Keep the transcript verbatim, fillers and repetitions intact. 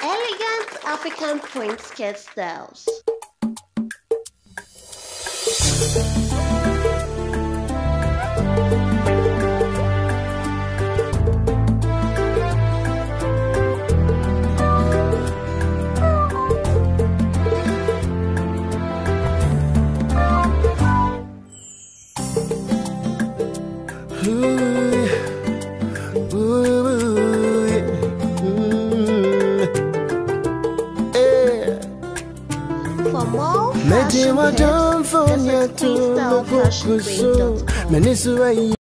Elegant African print skirt styles. For more fashion tips, please spell fashion brain dot com.